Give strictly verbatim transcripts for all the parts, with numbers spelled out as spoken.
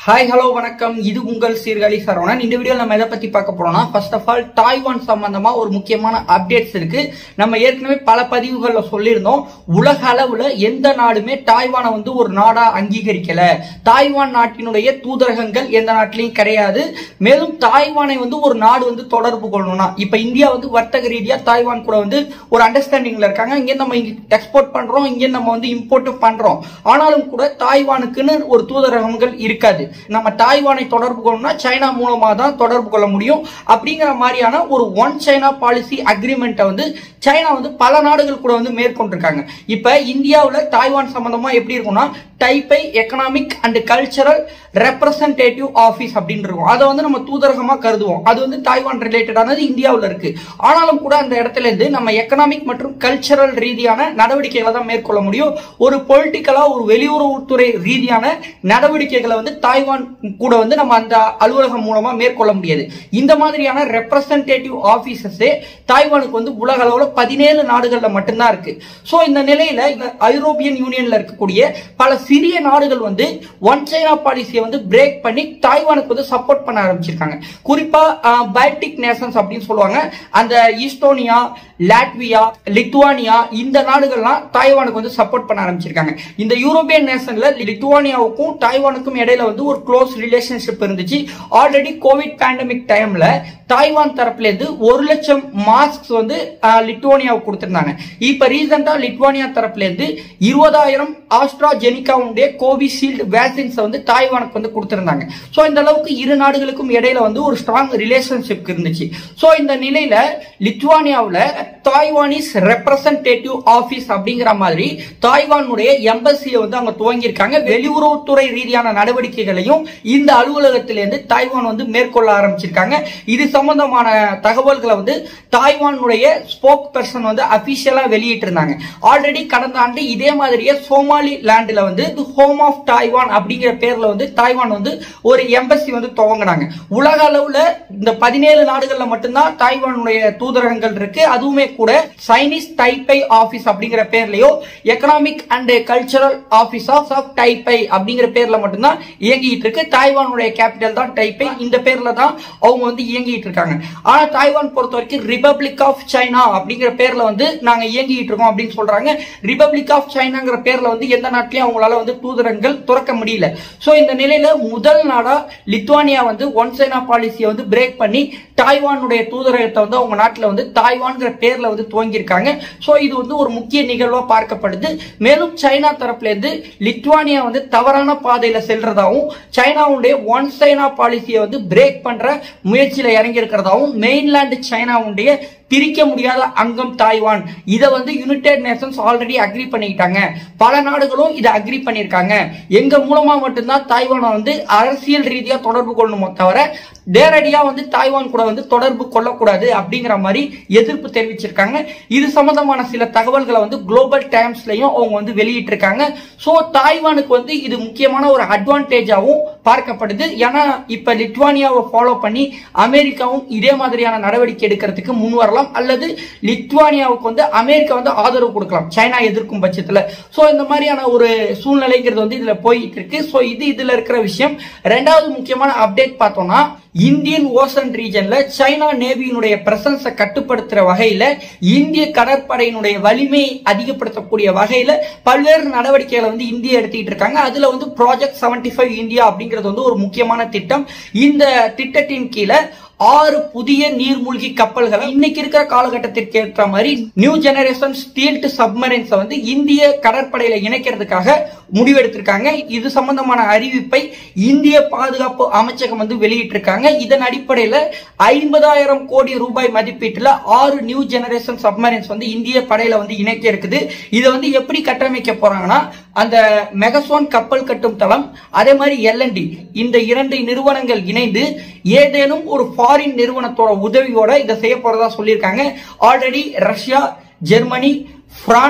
Hi hello வணக்கம். இது உங்கள் சீர்காழி சரவணன். இந்த வீடியோ நம்ம எதை பத்தி பார்க்க போறோம்னா, ஃபர்ஸ்ட் ஆஃப் ஆல் தாய்வான் சம்பந்தமா ஒரு முக்கியமான அப்டேட்ஸ் இருக்கு. நம்ம ஏற்கனவே பல பதிவுகள்ல சொல்லியிருந்தோம், உலக அளவுல எந்த நாடுமே தாய்வானை வந்து ஒரு நாடா அங்கீகரிக்கல, தாய்வான் நாட்டினுடைய தூதரகங்கள் எந்த நாட்டிலையும் கிடையாது. மேலும் தாய்வானை வந்து ஒரு நாடு வந்து தொடர்பு கொள்ளணும்னா, இப்ப இந்தியா வந்து வர்த்தக ரீதியா தாய்வான் கூட வந்து ஒரு அண்டர்ஸ்டாண்டிங்ல இருக்காங்க. இங்க நம்ம எக்ஸ்போர்ட் பண்றோம், இங்க நம்ம வந்து இம்போர்ட் பண்றோம். ஆனாலும் கூட தாய்வானுக்குன்னு ஒரு தூதரகங்கள் இருக்காது. நம்ம தாய்வானை தொடர்பு கொள்ளணும்னா சைனா மூலமா தான் தொடர்பு கொள்ள முடியும். அப்படிங்கிற மாதிரியான ஒரு ஒன் சைனா பாலிசி அக்ரிமெண்ட் வந்து சைனா வந்து பல நாடுகள் கூட வந்து மேற்கொண்டிருக்காங்க. இப்ப இந்தியாவில் தாய்வான் சம்பந்தமா எப்படி இருக்கும்னா, Taipei economic and cultural representative office அப்படின்னு இருக்கும். அதை வந்து நம்ம தூதரகமா கருதுவோம். அது வந்து தாய்வான் ரிலேட்டடானது இந்தியாவில் இருக்கு. ஆனாலும் கூட அந்த இடத்துல இருந்து நம்ம எக்கனாமிக் மற்றும் கல்ச்சரல் ரீதியான நடவடிக்கைகளை தான் மேற்கொள்ள முடியும். ஒரு பொலிட்டிக்கலா ஒரு வெளியுறவுத்துறை ரீதியான நடவடிக்கைகளை வந்து தாய்வான் கூட வந்து நம்ம அந்த அலுவலகம் மூலமா மேற்கொள்ள முடியாது. இந்த மாதிரியான ரெப்ரசன்டேட்டிவ் ஆபீசஸே தாய்வானுக்கு வந்து உலக அளவுல பதினேழு நாடுகள்ல மட்டும்தான் இருக்கு. சோ இந்த நிலையில ஐரோப்பியன் யூனியன்ல இருக்கக்கூடிய பல சிறிய நாடுகள் வந்து ஒன் சைனா பாலிசியை வந்து பிரேக் பண்ணி தாய்வானுக்கு வந்து சப்போர்ட் பண்ண ஆரம்பிச்சிருக்காங்க. குறிப்பா பால்டிக் நேஷன்ஸ் அப்படின்னு சொல்லுவாங்க. அந்த ஈஸ்டோனியா, லாட்வியா, லித்துவானியா இந்த நாடுகள்லாம் தாய்வானுக்கு வந்து சப்போர்ட் பண்ண ஆரம்பிச்சிருக்காங்க. இந்த யூரோப்பியன் நேஷன்ல லித்துவானியாவுக்கும் தாய்வானுக்கும் இடையில வந்து ஒரு க்ளோஸ் ரிலேஷன்ஷிப் இருந்துச்சு. ஆல்ரெடி கோவிட் பேண்டமிக் டைம்ல தாய்வான் தரப்புல இருந்து ஒரு லட்சம் மாஸ்க் வந்து லித்துவானியாவுக்கு கொடுத்திருந்தாங்க. இப்ப ரீசெண்டா லித்துவானியா தரப்புல இருந்து இருபதாயிரம் ஆஸ்ட்ராஜெனிகாவுடைய கோவிஷீல்டு வேக்சின்ஸ் வந்து தாய்வானுக்கு வந்து கொடுத்திருந்தாங்க. சோ இந்த அளவுக்கு இரு நாடுகளுக்கும் இடையில வந்து ஒரு ஸ்ட்ராங் ரிலேஷன்ஷிப் இருந்துச்சு. சோ இந்த நிலையில லித்துவானியாவுல தாய்வானிஸ் ரெப்ரசன்டேட்டிவ் ஆபீஸ் அப்படிங்கிற மாதிரி தாய்வானுடைய எம்பசியை வந்து அவங்க துவங்கி இருக்காங்க. வெளியுறவுத்துறை ரீதியான நடவடிக்கைகளையும் இந்த அலுவலகத்திலிருந்து தாய்வான் வந்து மேற்கொள்ள ஆரம்பிச்சிருக்காங்க. இது சம்பந்தமான தகவல்களை வந்து தாய்வானுடைய ஸ்போக் பர்சன் வந்து அபிஷியலா வெளியிட்டு இருந்தாங்க. ஆல்ரெடி கடந்த ஆண்டு இதே மாதிரியே சோமாலி லேண்ட்ல வந்து ஹோம் ஆஃப் தாய்வான் அப்படிங்கிற பேர்ல வந்து தாய்வான் வந்து ஒரு எம்பசி வந்து துவங்கினாங்க. உலக அளவுல இந்த பதினேழு நாடுகள்ல மட்டும்தான் தாய்வானுடைய தூதரகங்கள் இருக்கு. அதுவுமே கூட சைனீஸ் டைப்பை ஆபீஸ் அப்படிங்கிற பேர்லயோ economic and cultural office of Taipei அப்படிங்கிற பேர்ல மட்டும்தான் இயங்கிட்டு இருக்கு. தாய்வானுடைய கேபிட்டல் தான் டைப்பை. இந்த பேர்ல தான் அவங்க வந்து இயங்கிட்டு இருக்காங்க. ஆனா தாய்வான் பொறுத்த வரைக்கும் ரிபப்ளிக் ஆஃப் சைனா அப்படிங்கிற பேர்ல வந்து நாங்க இயங்கிட்டு இருக்கோம் அப்படின்னு சொல்றாங்க. ரிபப்ளிக் ஆஃப் சைனாங்கிற பேர்ல வந்து எந்த நாட்டிலையும் அவங்களால வந்து தூதரகங்கள் துறக்க முடியல. சோ இந்த நிலையில முதல் நாடா லித்துவானியா வந்து ஒன் சைனா பாலிசியை வந்து பிரேக் பண்ணி தாய்வானுடைய தூதரகத்தை வந்து அவங்க நாட்டில் வந்து தாய்வான்கிற பேர்ல வந்து துவங்கி இருக்காங்க. சோ இது வந்து ஒரு முக்கிய நிகழ்வா பார்க்கப்படுது. மேலும் சைனா தரப்புல இருந்து லித்துவானியா வந்து தவறான பாதையில செல்றதாவும், சைனாவுடைய ஒன் சைனா பாலிசியை வந்து பிரேக் பண்ற முயற்சியில இறங்கி இருக்கிறதாவும், மெயின்லாந்து சைனாவுடைய பிரிக்க முடியாத அங்கம் தாய்வான் இதை வந்து யுனைடெட் நேஷன்ஸ் ஆல்ரெடி அக்ரி பண்ணிட்டாங்க. பல நாடுகளும் இதை அக்ரி பண்ணிருக்காங்க. எங்க மூலமா மட்டும்தான் தாய்வானை வந்து அரசியல் ரீதியா தொடர்பு கொள்ளணுமோ தவிர நேரடியா வந்து தாய்வான் கூட வந்து தொடர்பு கொள்ளக்கூடாது அப்படிங்கிற மாதிரி எதிர்ப்பு தெரிவிச்சிருக்காங்க. இது சம்பந்தமான சில தகவல்களை வந்து குளோபல் டைம்ஸ்லயும் அவங்க வந்து வெளியிட்டு இருக்காங்க. சோ தாய்வானுக்கு வந்து இது முக்கியமான ஒரு அட்வான்டேஜாவும் பார்க்கப்படுது. ஏன்னா இப்ப லித்துவானியாவை ஃபாலோ பண்ணி அமெரிக்காவும் இதே மாதிரியான நடவடிக்கை எடுக்கிறதுக்கு முன் வரலாம், அல்லது லித்துவானியாவுக்கு வந்து அமெரிக்கா வந்து ஆதரவு கொடுக்கலாம் சைனா எதிர்க்கும் பட்சத்துல. சோ இந்த மாதிரியான ஒரு சூழ்நிலைங்கிறது வந்து இதுல போயிட்டு இருக்கு. சோ இது இதுல இருக்கிற விஷயம். ரெண்டாவது முக்கியமான அப்டேட் பார்த்தோம்னா, இந்தியன் ஓசன் ரீஜன்ல சைனா நேவியினுடைய பிரசன்ஸை கட்டுப்படுத்துற வகையில, இந்திய கடற்படையினுடைய வலிமையை அதிகப்படுத்தக்கூடிய வகையில பல்வேறு நடவடிக்கைகளை வந்து இந்தியா எடுத்துக்கிட்டு இருக்காங்க. அதுல வந்து ப்ராஜெக்ட் செவன்டி ஃபைவ் இந்தியா அப்படிங்கிறது வந்து ஒரு முக்கியமான திட்டம். இந்த திட்டத்தின் கீழே ஆறு புதிய நீர்மூழ்கி கப்பல்களை இன்னைக்கு இருக்கிற காலகட்டத்திற்கு ஏற்ற மாதிரி நியூ ஜெனரேஷன் ஸ்டீல்ட் சப்மரைன்ஸ் வந்து இந்திய கடற்படையில இணைக்கிறதுக்காக முடிவெடுத்திருக்காங்க. இது சம்பந்தமான அறிவிப்பை இந்திய பாதுகாப்பு அமைச்சகம் வந்து வெளியிட்டிருக்காங்க. இதன் அடிப்படையில் ஐம்பதாயிரம் கோடி ரூபாய் மதிப்பீட்டுல ஆறு நியூ ஜெனரேஷன் சப்மரைன்ஸ் வந்து இந்திய படையில வந்து இணைக்க இருக்குது. இதை வந்து எப்படி கட்டமைக்க போறாங்கன்னா, அந்த மெகசோன் கப்பல் கட்டும் தளம், அதே மாதிரி எல் அண்ட் டி இந்த இரண்டு நிறுவனங்கள் இணைந்து ஏதேனும் ஒரு ஃபாரின் நிறுவனத்தோட உதவியோட இதை செய்ய போறதா சொல்லியிருக்காங்க. Already Russia, Germany, France,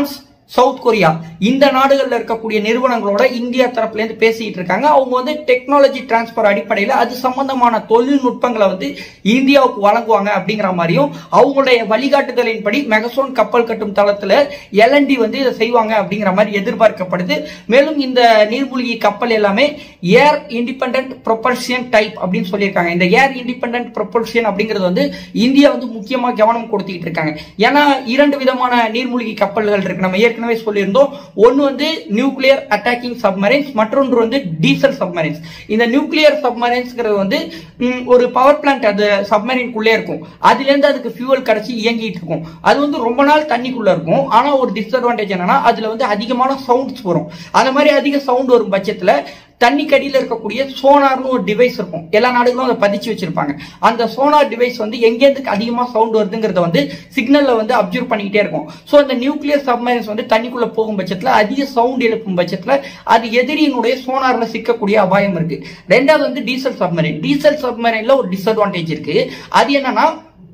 South Korea இந்த நாடுகள்ல இருக்கக்கூடிய நிறுவனங்களோட இந்தியா தரப்புல இருந்து பேசிட்டு இருக்காங்க. அவங்க வந்து டெக்னாலஜி டிரான்ஸ்பர் அடிப்படையில் அது சம்பந்தமான தொழில்நுட்பங்களை வந்து இந்தியாவுக்கு வழங்குவாங்க அப்படிங்கிற மாதிரியும் அவங்களுடைய வழிகாட்டுதலின்படி மெகசோன் கப்பல் கட்டும் தளத்துல எல்என்டி வந்து இதை செய்வாங்க அப்படிங்கிற மாதிரி எதிர்பார்க்கப்படுது. மேலும் இந்த நீர்மூழ்கி கப்பல் எல்லாமே ஏர் இண்டிபெண்டன்ட் ப்ரொபல்ஷன் டைப் அப்படின்னு சொல்லியிருக்காங்க. இந்த ஏர் இண்டிபெண்டன்ட் ப்ரொபல்ஷன் அப்படிங்கிறது வந்து இந்தியா வந்து முக்கியமா கவனம் கொடுத்துட்டு இருக்காங்க. ஏன்னா இரண்டு விதமான நீர்மூழ்கி கப்பல்கள் இருக்கு. நம்ம ஏற்கனவே சொல்லியிருந்தோம். ஒன்னு வந்து நியூக்ளியர் அட்டாக்கிங் சப்மரைன்ஸ், மற்றொன்று வந்து டீசல் சப்மரைன்ஸ். இந்த நியூக்ளியர் சப்மரைன்ஸ்ங்கிறது வந்து ஒரு பவர் பிளான்ட் அது சப்மரைன்குள்ளே இருக்கும். அதுல இருந்து அதுக்கு ஃபியூவல் கிடைச்சி இயங்கிட்டு இருக்கும். அது வந்து ரொம்ப நாள் தண்ணிக்குள்ள இருக்கும். ஆனா ஒரு டிஸ்அட்வான்டேஜ் என்னன்னா அதுல வந்து அதிகமான சவுண்ட்ஸ் வரும். அந்த மாதிரி அதிக சவுண்ட் வரும் பட்சத்துல தண்ணி கடியில் இருக்கக்கூடிய சோனார்னு ஒரு டிவைஸ் இருக்கும். எல்லா நாடுகளும் அதை பதிச்சு வச்சிருப்பாங்க. அந்த சோனார் டிவைஸ் வந்து எங்கேருந்து அதிகமா சவுண்ட் வருதுங்கிறத வந்து சிக்னல்ல வந்து அப்சர்வ் பண்ணிக்கிட்டே இருக்கும். சோ அந்த நியூக்ளியர் சப்மரைன்ஸ் வந்து தண்ணிக்குள்ள போகும் பட்சத்துல அதிக சவுண்ட் எழுப்பும் பட்சத்துல அது எதிரியினுடைய சோனார்ல சிக்கக்கூடிய அபாயம் இருக்கு. ரெண்டாவது வந்து டீசல் சப்மரைன். டீசல் சப்மரைன்ல ஒரு டிஸ்அட்வான்டேஜ் இருக்கு. அது என்னன்னா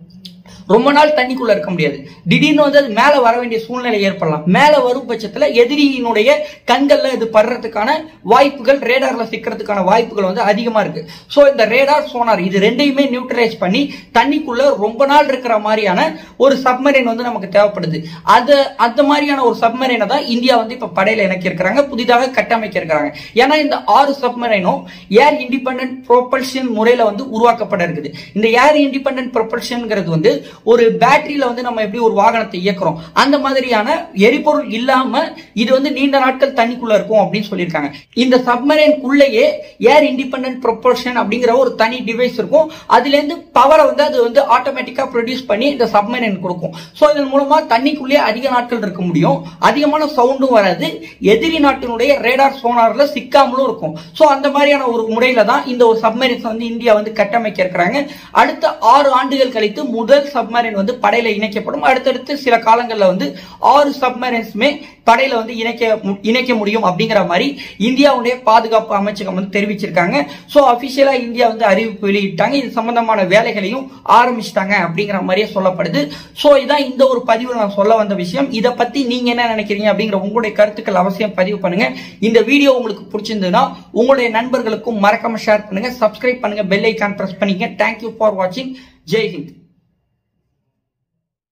ரொம்ப நாள் தண்ணிக்குள்ள இருக்க முடியாது. திடீர்னு வந்து அது மேல வர வேண்டிய சூழ்நிலை ஏற்படலாம். மேல வரும் பட்சத்துல எதிரியினுடைய கண்கள்ல இது படுறதுக்கான வாய்ப்புகள், ரேடார்ல சிக்கிறதுக்கான வாய்ப்புகள் வந்து அதிகமா இருக்கு. சோ இந்த ரேடார் சோனார் இது ரெண்டையுமே நியூட்ரலைஸ் பண்ணி தண்ணிக்குள்ள ரொம்ப நாள் இருக்கிற மாதிரியான ஒரு சப்மரைன் வந்து நமக்கு தேவைப்படுது. அது அந்த மாதிரியான ஒரு சப்மரைனை தான் இந்தியா வந்து இப்ப படையில இணைக்க இருக்கிறாங்க, புதிதாக கட்டமைக்க இருக்கிறாங்க. ஏன்னா இந்த ஆறு சப்மரைனும் ஏர் இண்டிபெண்டன்ட் ப்ரொபல்ஷன் முறையில வந்து உருவாக்கப்பட இருக்குது. இந்த ஏர் இண்டிபெண்டன்ட் ப்ரொபல்ஷன்ங்கிறது வந்து ஒரு பேட்டரியில வந்து நம்ம எப்படி ஒரு வாகனத்தை இயக்குறோம் அந்த மாதிரியான எரிபொருள் இல்லாம இது வந்து நீண்ட நாட்கள் தண்ணிக்குள்ள இருக்கும் அப்படின்னு சொல்லியிருக்காங்க. இந்த சப்மரைனுக்குள்ளேயே ஏர் இண்டிபெண்டன்ட் ப்ரொபல்ஷன் அப்படிங்கிற ஒரு தனி டிவைஸ் இருக்கும். அதுல இருந்து பவரை வந்து அது வந்து ஆட்டோமேட்டிக்கா ப்ரொடியூஸ் பண்ணி இந்த சப்மரைன் கொடுக்கும். சோ இதன் மூலமா தண்ணிக்குள்ளேயே அதிக நாட்கள் இருக்க முடியும். அதிகமான சவுண்டும் வராது. எதிரி நாட்டினுடைய ரேடார் சோனார்ல சிக்காமலும் இருக்கும். சோ அந்த மாதிரியான ஒரு முறையில தான் இந்த ஒரு சப்மரைன்ஸ் வந்து இந்தியா வந்து கட்டமைக்க இருக்கிறாங்க. அடுத்த ஆறு ஆண்டுகள் கழித்து முதல் சப்மரைன் வந்து படையில இணைக்கப்படும். அடுத்தடுத்து சில காலங்கள்ல வந்து ஆறு சப்மரைன்ஸுமே படையில வந்து இணைக்க இணைக்க முடியும் அப்படிங்கிற மாதிரி இந்தியாவுடைய பாதுகாப்பு அமைச்சகம் வந்து தெரிவிச்சிருக்காங்க. சோ அபிஷியலா இந்தியா வந்து அறிவிப்பு வெளியிட்டாங்க. இது சம்பந்தமான வேலைகளையும் ஆரம்பிச்சிட்டாங்க அப்படிங்கிற மாதிரியே சொல்லப்படுது. சோ இதான் இந்த ஒரு பதிவு நான் சொல்ல வந்த விஷயம். இதை பத்தி நீங்க என்ன நினைக்கிறீங்க அப்படிங்கிற உங்களுடைய கருத்துக்கள் அவசியம் பதிவு பண்ணுங்க. இந்த வீடியோ உங்களுக்கு பிடிச்சிருந்ததுன்னா உங்களுடைய நண்பர்களுக்கும் மறக்காம ஷேர் பண்ணுங்க, சப்ஸ்கிரைப் பண்ணுங்க, பெல் ஐகான் பிரஸ் பண்ணிக்க. தேங்க்யூ ஃபார் வாட்சிங். ஜெய் ஹிந்த்.